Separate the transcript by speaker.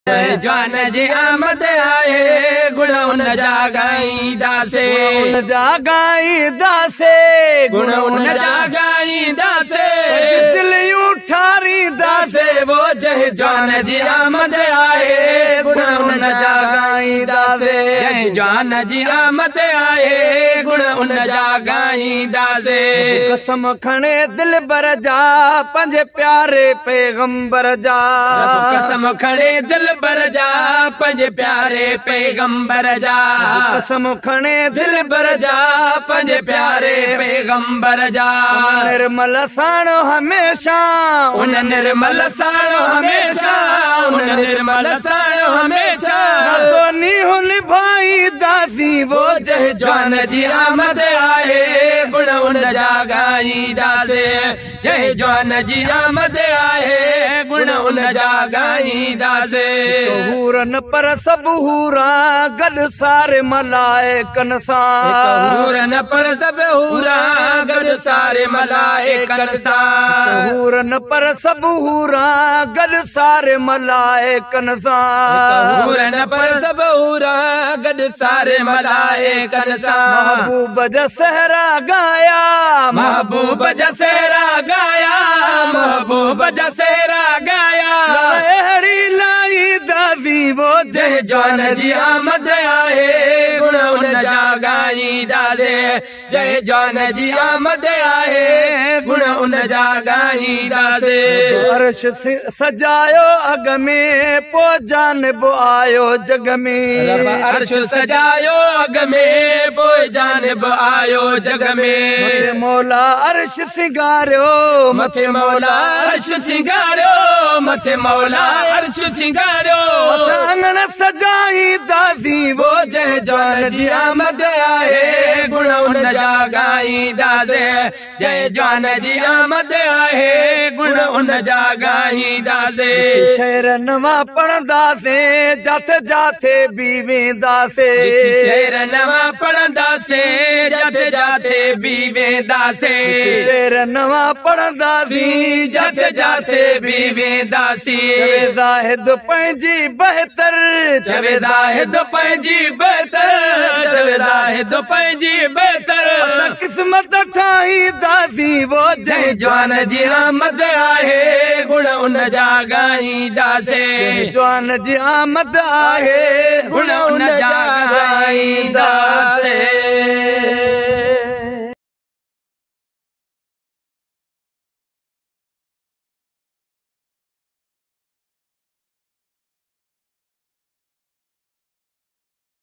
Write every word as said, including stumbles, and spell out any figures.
Speaker 1: जवान जी आमद आए गुण उन जा ॻाईंदासे
Speaker 2: जा ॻाईंदासे
Speaker 1: गुण उन जा ॻाईंदासे
Speaker 2: दिलियूं ठारींदासे
Speaker 1: वो जय जवान जी आमद आए गुण उन जा ॻाईंदासे जवान जी आमद आए गुण उन जा ॻाईंदासे
Speaker 2: कसम खणे दिल बर जा पंज प्यारे पैगंबर जा
Speaker 1: कसम खणे दिल बर जा पंज प्यारे पैगंबर जा
Speaker 2: कसम खणे
Speaker 1: दिल बर जा पंज प्यारे पैगंबर जा
Speaker 2: निर्मल साणो हमेशा
Speaker 1: उन निर्मल साणो हमेशा उन निर्मल साणो हमेशा
Speaker 2: तो नीहुल भाई दासी
Speaker 1: वो जय जवान जी आमद आए गुण उन जा ॻाईंदासे जय जवान जी आमद आए गुण उन जा ॻाईंदासे
Speaker 2: हूरन पर सब हूरा गॾ सारे मलाइकन सां
Speaker 1: हूरन पर सब हूरा गॾ सारे मलाइकन सां
Speaker 2: हूरन पर सब हूरा गॾ सारे मलाइकन सां
Speaker 1: हूरन पर सब हूरा गॾ सारे मलाइकन सां
Speaker 2: महबूब जा सहरा गाया
Speaker 1: महबूब जा सहरा गाया महबूब जा सहरा गाया
Speaker 2: अहिड़ी लाई दादी वो
Speaker 1: जय जवान जी आमद आए गुण उन जा ॻाईंदासे जय जवान जी आमद आए गुण उन जा ॻाईंदासे
Speaker 2: अर्श सजायो अग में पो जानब आयो जग में
Speaker 1: अर्श सजायो अग में पो जानब आयो जग में
Speaker 2: मौला अर्श सिंगारियो
Speaker 1: मथे मौला अर्श सिंगारियो मथे मौला अर्श सिंगारियो
Speaker 2: आंगन सजाई दादी
Speaker 1: वो जय जवान जी आमद आए गुण उन जा ॻाईंदासे जय जवान जी आमद आए गुण उन जा ॻाईंदासे
Speaker 2: शेर नवा पढ़ंदासे जाथे जाथे बि वेंदासे
Speaker 1: शेर नवा पढ़ंदासे जाथे जाथे बि वेंदासे
Speaker 2: शेर नवा पढ़ंदासी
Speaker 1: जाथे जाथे बि वेंदासी
Speaker 2: ज़ाहिद पंहिंजी बहितर
Speaker 1: चवे ज़ाहिद पंहिंजी बहितर चवे ज़ाहिद पंहिंजी बहितर
Speaker 2: किस्मत ठाही दासी वो
Speaker 1: जय जवान जी आमद आहे गुण उन जा ॻाईंदासे
Speaker 2: जवान जी आमद आहे
Speaker 1: गुण उन जा ॻाईंदासे।